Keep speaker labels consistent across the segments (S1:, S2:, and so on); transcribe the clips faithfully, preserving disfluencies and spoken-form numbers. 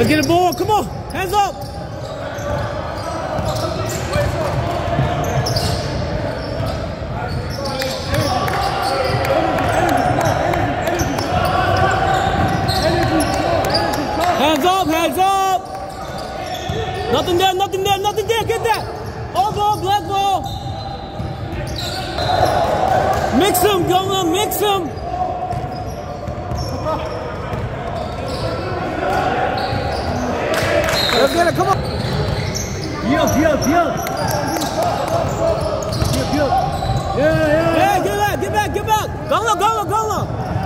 S1: get the ball. Come on. Hands up. Hands up, hands up. Nothing there, nothing there, nothing there. Get that. All ball, black ball. Mix them, go on, mix them. Let's get it, come on. Deal, deal, deal. Deal, deal. Yeah, yeah. Yeah, get back, get back, get back. Go on, go on, go on.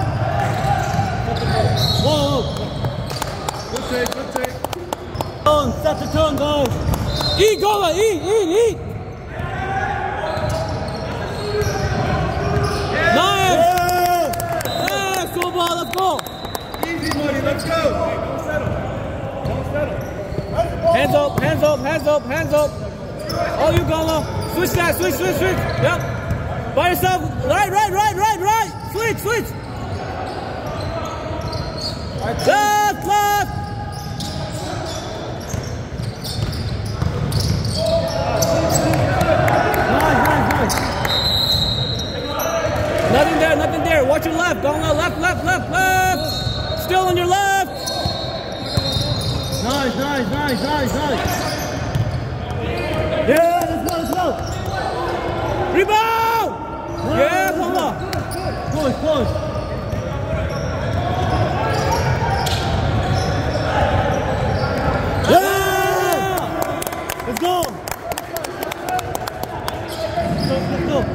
S1: Whoa, whoa. Good take, good take. Turn, set the turn, guys. Eat, go on, eat, eat, eat. Nice. Yeah, yeah, so ball, let's go.
S2: Easy money, let's go. Hey, don't settle. Don't settle.
S1: Hands up, hands up, hands up, hands up. Oh, you gonna switch that, switch, switch, switch. Yep. By yourself. Right, right, right, right, right. Switch, switch. Left, left. Nice, nice, nice. Nothing there, nothing there. Watch your left. Go on left, left, left, left. Still on your left. Nice, nice, nice, nice, nice. Yeah, let's go, let's go. Rebound! Nice. Yeah, come on. Push, push. Yeah! Let's go. Let's go, let's go.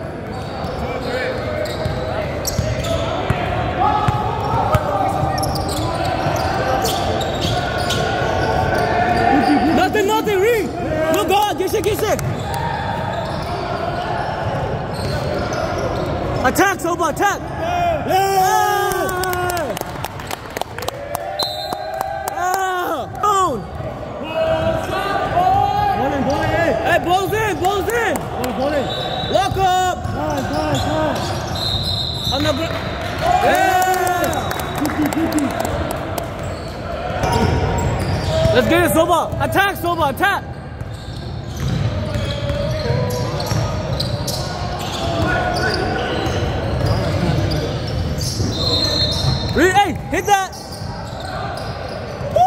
S1: Nothing, nothing, Reed. Yeah. Look on, get it, get it. Attack, Soba, attack. Yeah. Yeah. Yeah. Down. Ball in, ball in. Hey, ball's in, ball's in. Ball, ball in. Lock up. Nice, nice, nice. On the ground. Yeah. Fifty, fifty. Let's get it, Soba. Attack, Soba, attack. Hey, hit that. Woo!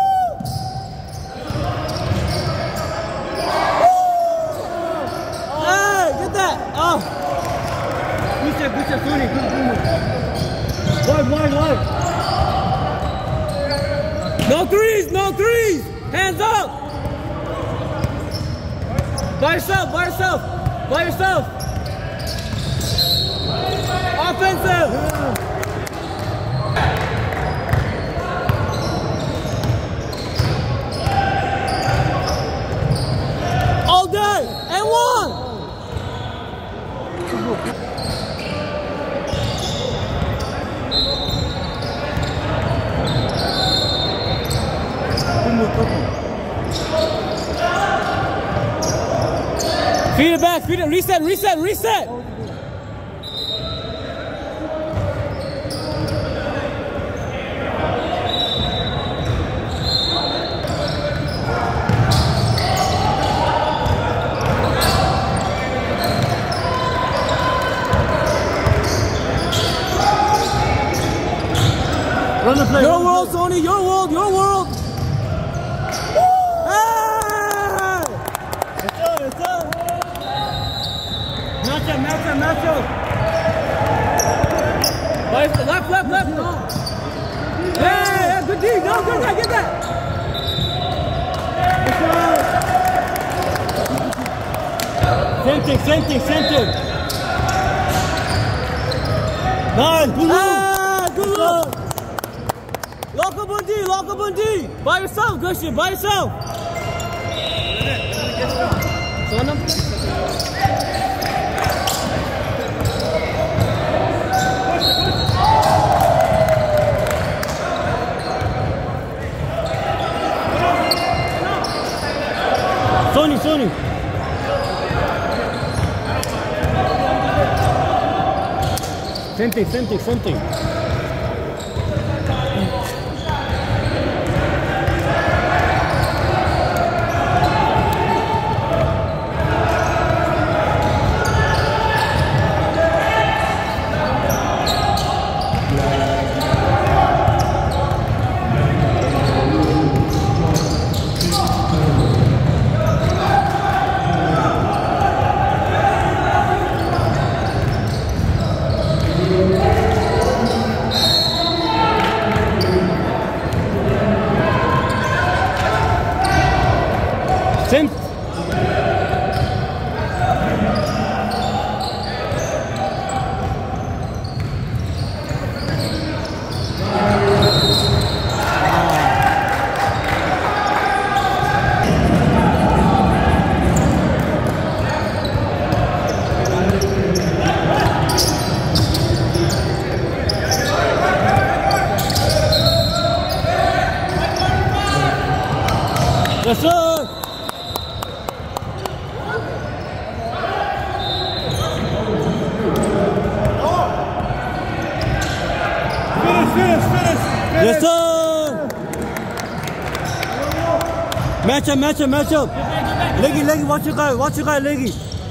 S1: Woo! Hey, get that. Oh. Good shot, good shot, Tony. Good, good. Wide, wide, wide. No threes, no threes. Hands up! By yourself, by yourself, by yourself. Offensive. All day and one. Feed it back, feed it, reset, reset, reset! Run the play. Your world, Sony, your world, your world! Nacho, Nacho, Nacho. Left, left, left, left. No. Yeah, yeah, good D. No, get that, get that. Same thing, same thing, same thing. Nice, good move. Ah, good move. Lock up on D, lock up on D. By yourself, Christian, by yourself. Son him. Sony, Sony. Same thing, same thing, same thing. Yes, sir. Match up, match up, match up. Leggy, leggy, watch your guy, watch your guy, leggy.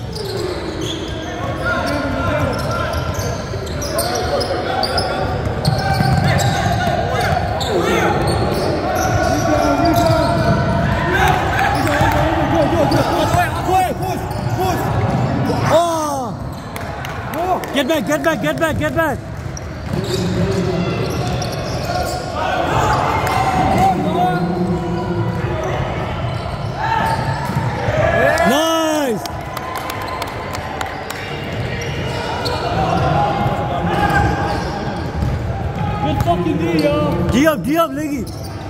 S1: Oh! Get back, get back, get back, get back. Nice.
S2: Good fucking D, yo.
S1: D up, D up, leggy.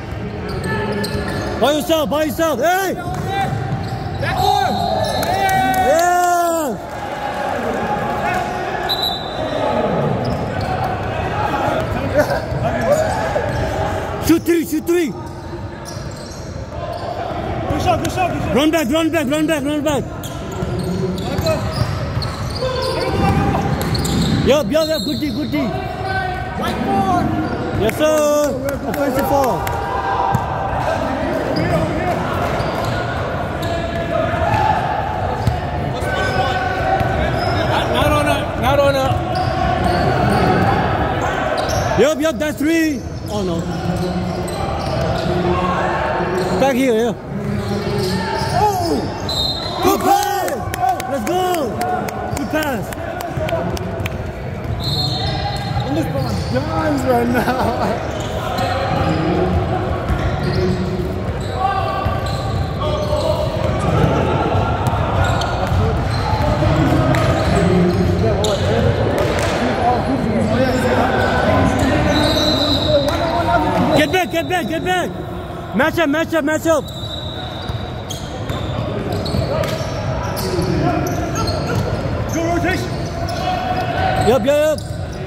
S1: By yourself, by yourself. Hey!
S2: Back one.
S1: Yeah! Shoot three, shoot three.
S2: Good shot, good shot, good shot.
S1: Run back, run back, run back, run back. Yup, yup, yup, good D, good D.
S2: Whiteboard.
S1: Yes, sir. Offensive foul.
S2: Not on a, not on a.
S1: Yup, yup, that's three. Oh no. Back here, yeah. Oh! Good pass! Let's go! Good pass.
S2: I'm just on dimes right now.
S1: Get back, get back, get back. Match up, match up, match up.
S2: Good rotation.
S1: Yup, yup, yup.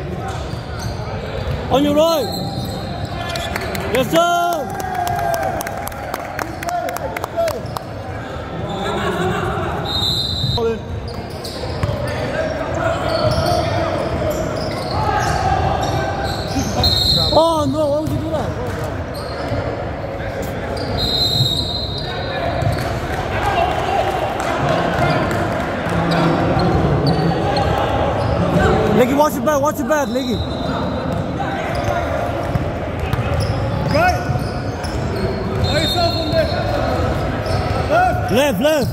S1: On your right. Yes, sir. Oh no, why would you do that? Leggy, watch your back, watch your back, Leggy.
S2: Right. Lay yourself on there. Left.
S1: Left, left.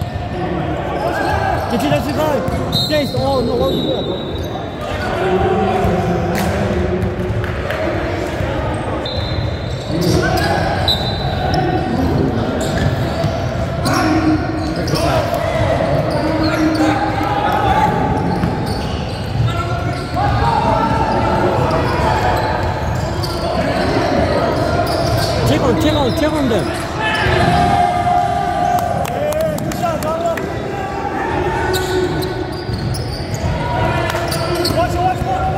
S1: Get you, that's your guy. Chase, oh no, why would you do that, bro? Check on, check on, check on them.
S2: Yeah, good shot, Donna. Watch it, watch it, watch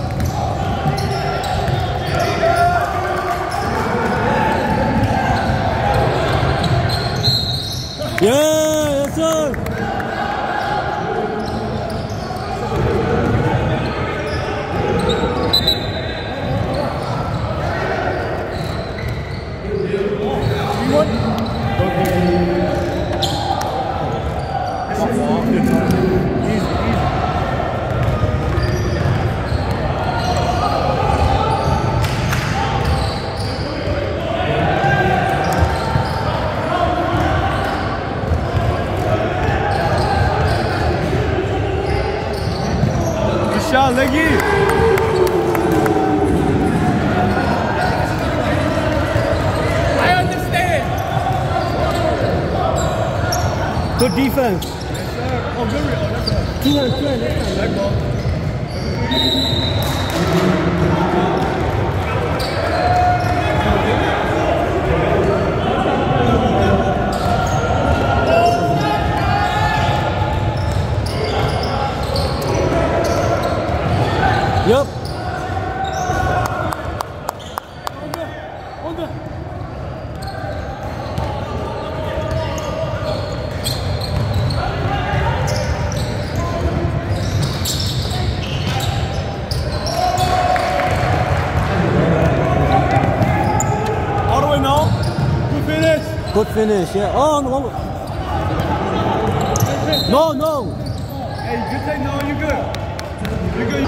S1: Yeah, yes sir.
S2: shot, Leggy. I understand.
S1: Good defense.
S2: Yes, sir. Oh, good. Oh, that's right.
S1: Two and two and that's
S2: Leg ball.
S1: Yup.
S2: On the, on the.
S1: Good finish, yeah. Oh, no. No, no.
S2: Hey, good thing. No, you're good. You're good.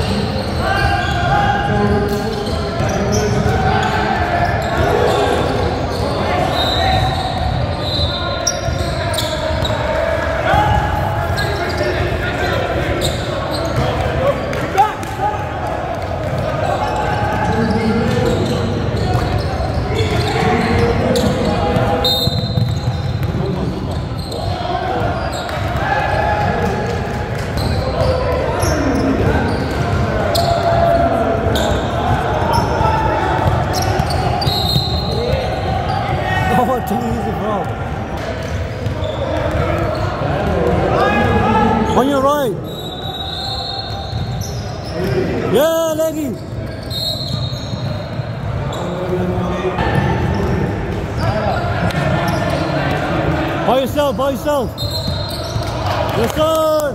S1: Too easy, bro. On your right. Yeah, leggy. By yourself, by yourself. Yes, sir.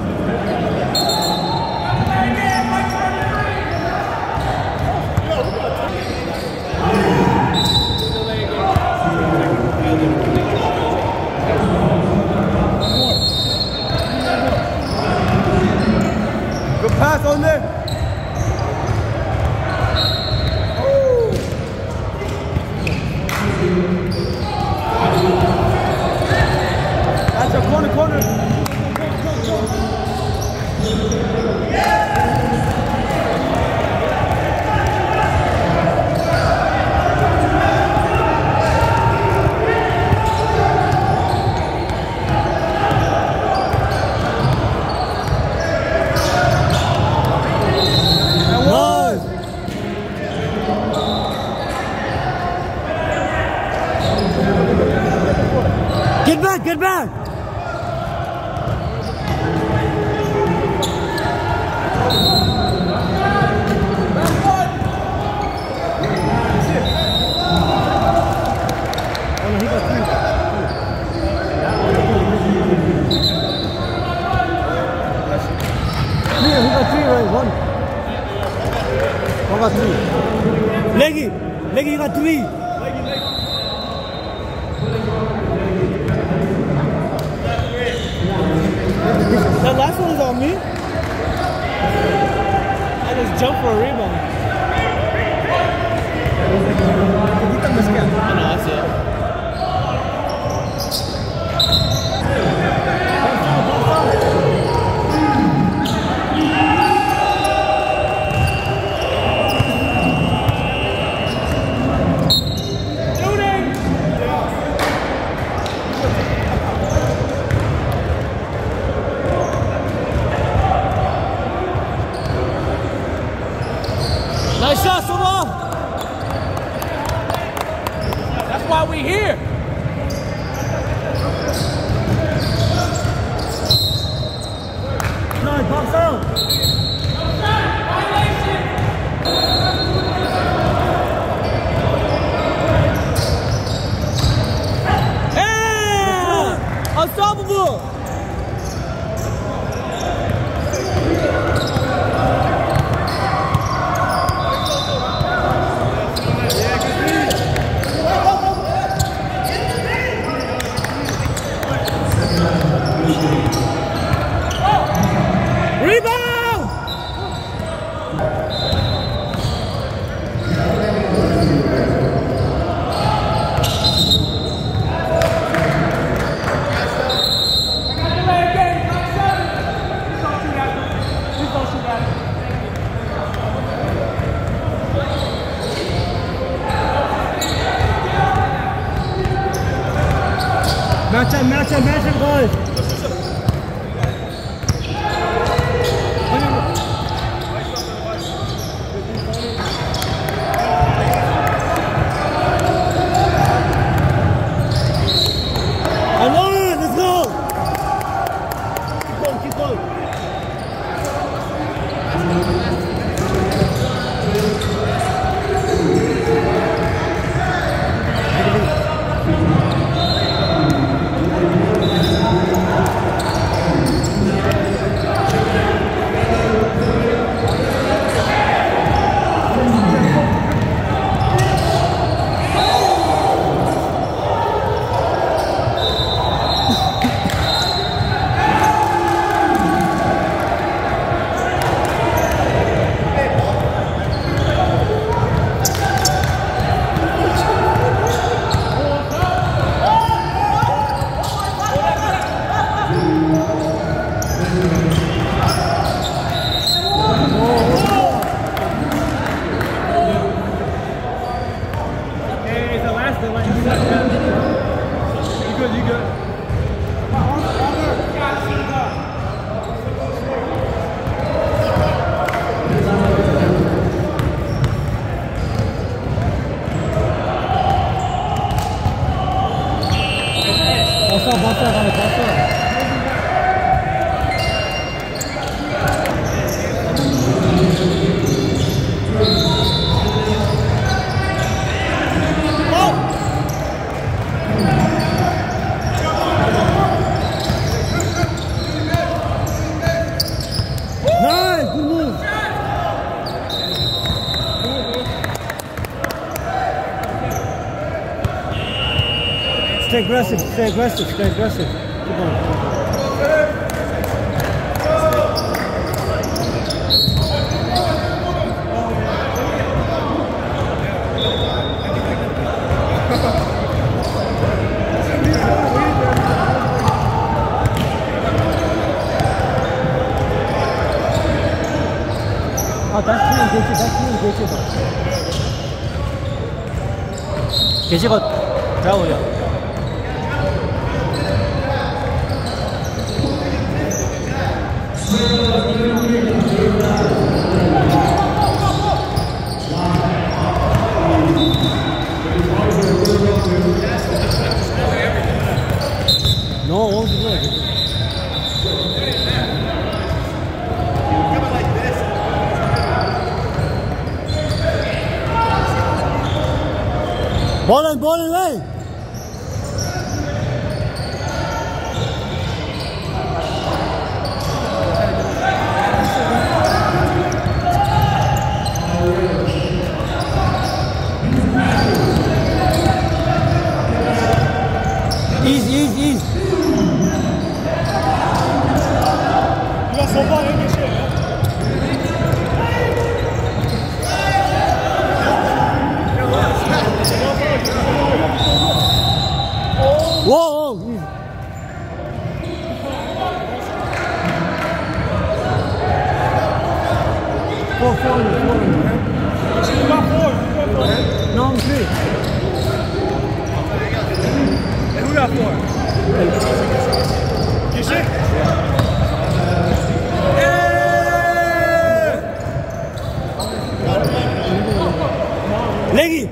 S2: Good pass on there. Ooh. That's a corner, corner.
S1: Get back, get back! He got three, right? One. One got three. Leggy, Leggy, you got three.
S2: Leggy, leggy.
S1: That last one is on me. I just jumped for a rebound. I know, that's it. Nice shot, Soma! That's why we here. Nice, box out. Yeah! Unstoppable! Rebound! Match up, match up, match up, guys. I love it, let's go. Keep going, keep going. Stay aggressive, stay aggressive, stay aggressive. Keep on. 아, 다시 치면 되지, 다시 치면 되지. 계시고, 자오야. No, all the good. Ball in, ball in lane. Easy, easy, easy.
S2: You got so far in this shit, man.
S1: Whoa, whoa. Four, four, four.
S2: You got four. You got four.
S1: No, I'm three.
S2: And who got four? You sick?
S1: Leggy.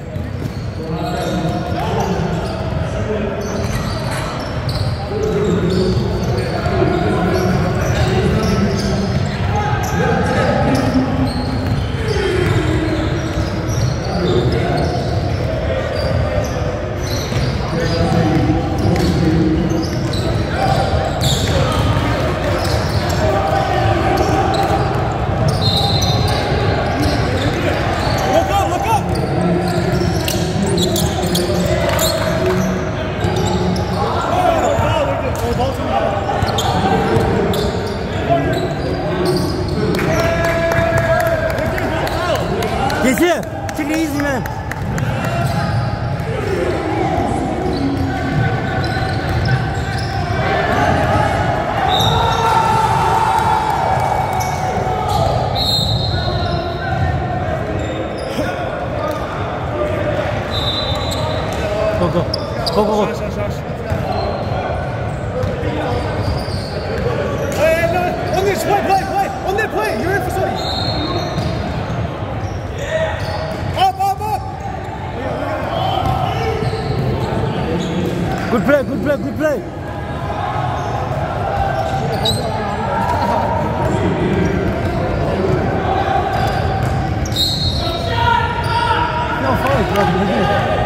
S1: Get here. Take it easy, man. Go, go. Go, go, go.
S2: Hush, hush, hush. Hey, no, on this, play, play, play. On that play. You're in for something. Up, up, up.
S1: Good play, good play, good play. No, fight, brother.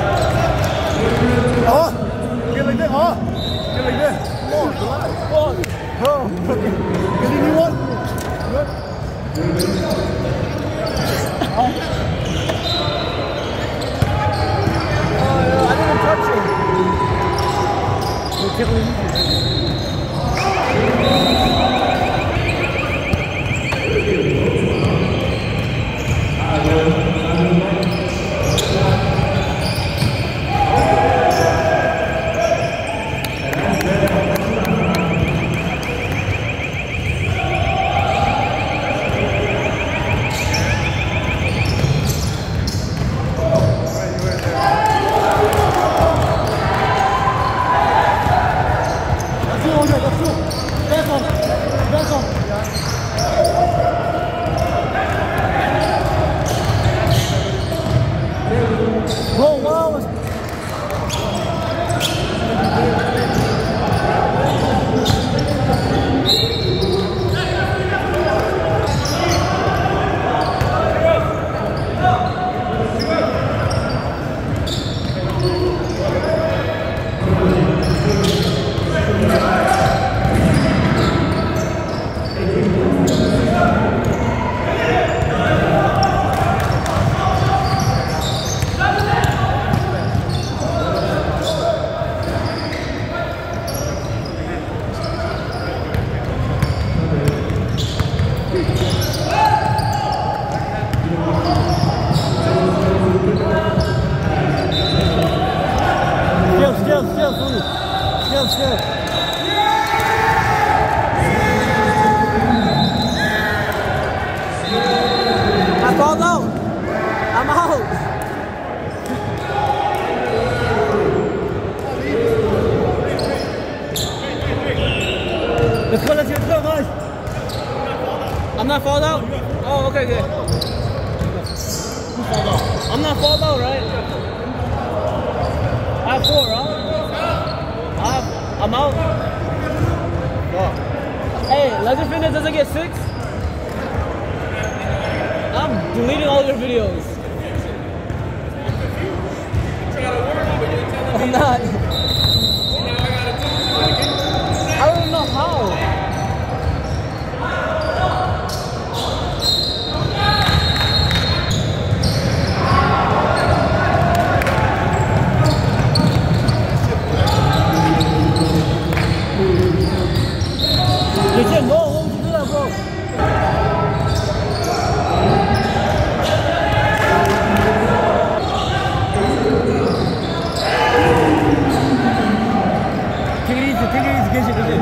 S2: Oh, get like that. Oh, get like that. Come on, relax. Come on. Oh, get a new one. Good. Oh, yeah, I didn't touch it.
S1: We'll take it easy. I'm not fouled out? Oh, okay, good. I'm not fouled out, right? I have four, huh? I have, I'm out. Hey, Legend Fitness doesn't get six? I'm deleting all your videos. I'm not. I don't even know how. Legit, no, why would you do that, bro? Take it easy, take it easy, get it, get it.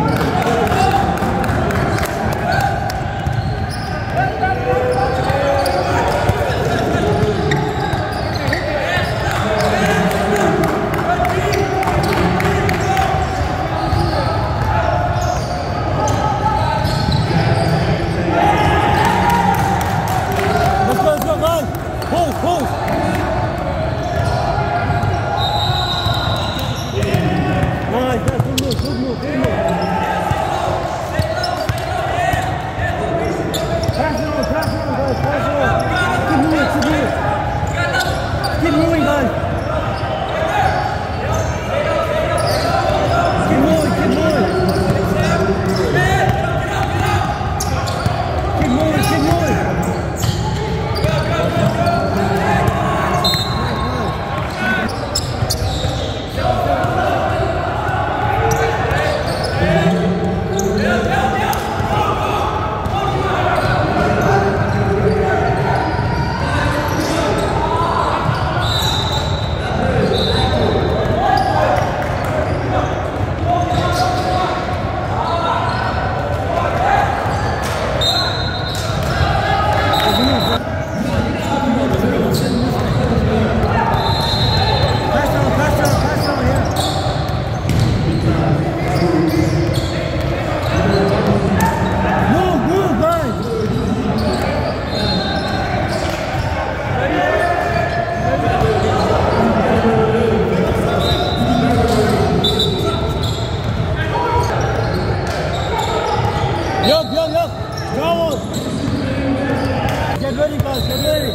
S1: Get ready, guys, get ready.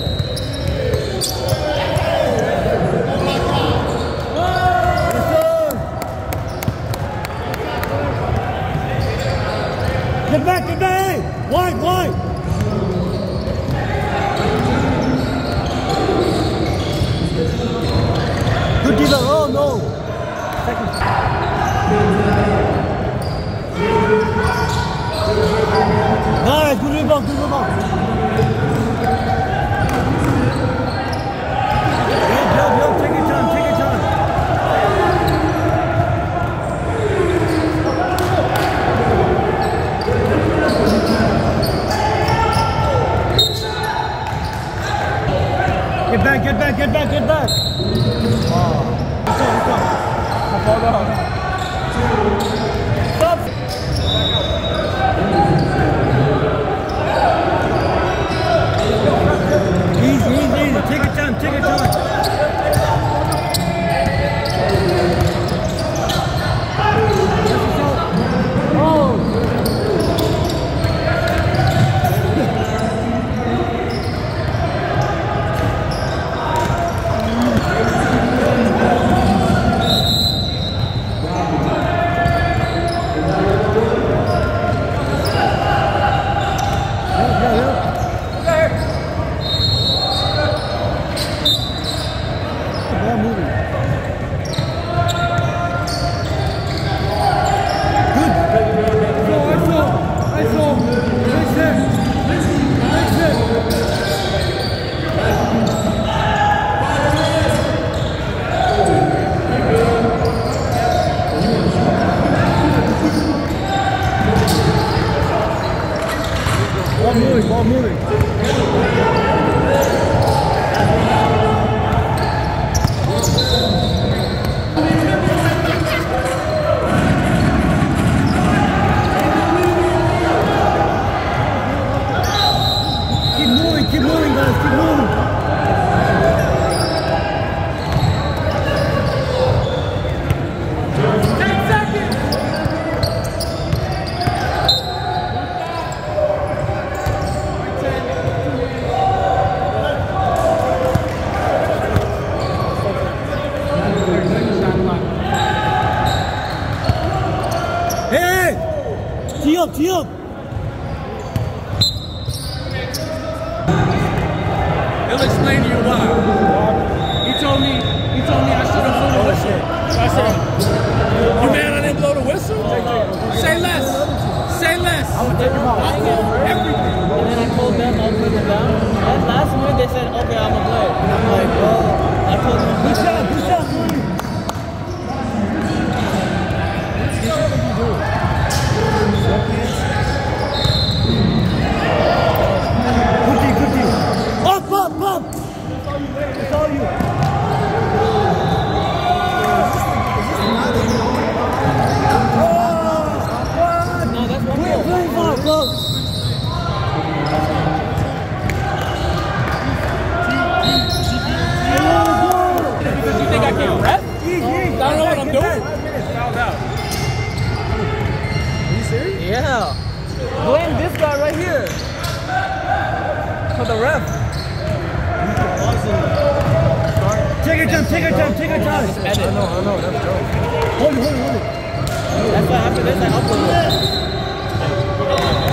S1: Get back, get back! Wide, wide! Good dealer, oh no! Second. Nice, good rebound, good rebound! Yo, yo, yo, take your time, take your time! Get back, get back, get back, get back! Wow. Let's go, let's go. Hold on. Stop! Easy, easy, easy. Take your time, take your time. Oh! Ball moving, ball moving. He'll explain to you why. He told me, he told me I should have blown the whistle. So I said, you mad I didn't blow the whistle? Say less. Say less.
S2: I would take him out.
S1: I'll call everything.
S3: And then I told them I'll put them down. And last minute they said, okay, I'm gonna play. And I'm like, well, I told them.
S2: Good shot, good shot, Moody. Good D, good D. Up, up, up. It's all you.
S3: No, that's one goal.
S2: Play far, close.
S1: You think I can't rap? I don't know what I'm doing. Fouled out.
S2: Are you serious?
S3: Yeah. Blame this guy right here. For the ref.
S2: Take your time, take your time, take your time.
S3: Edit.
S2: I know, I know, that's dope. Hold it, hold it, hold it.
S3: That's why after this I upload it.